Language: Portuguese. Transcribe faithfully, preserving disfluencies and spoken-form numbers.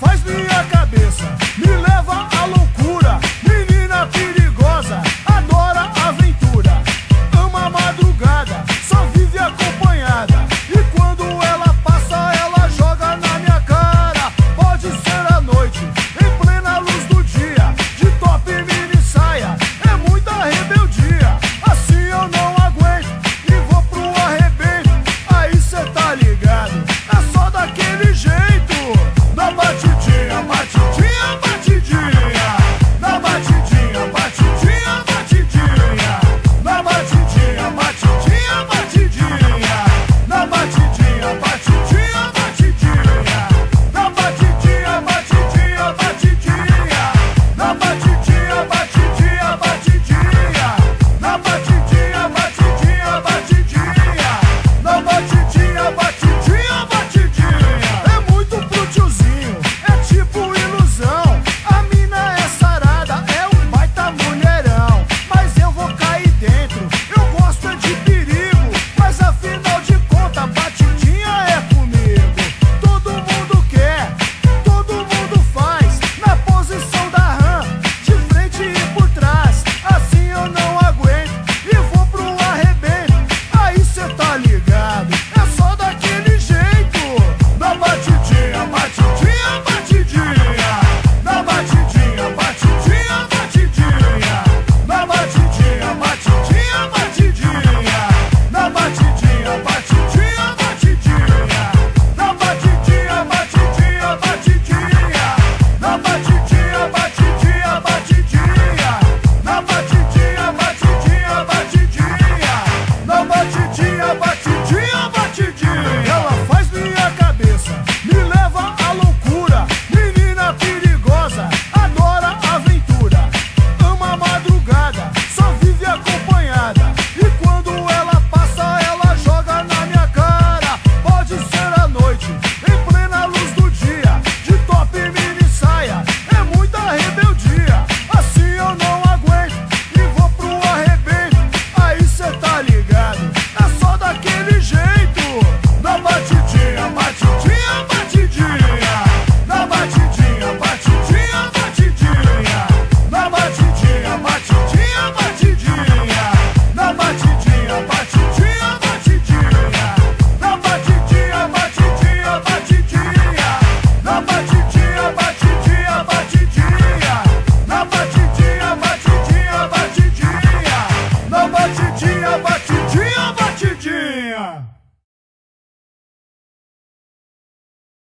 faz minha cabeça, me leva à loucura. Menina perigosa, adora aventura, ama a madrugada, só vive acompanhada. E quando ela passa, ela joga na minha cara. Pode ser à noite, em plena luz do dia, de top mini saia, é muita rebeldia. Assim eu não aguento e vou pro arrebento. Aí cê tá ligado, é só daquele jeito. Na batidinha, batidinha, batidinha. Na batidinha, batidinha, batidinha. Na batidinha, batidinha.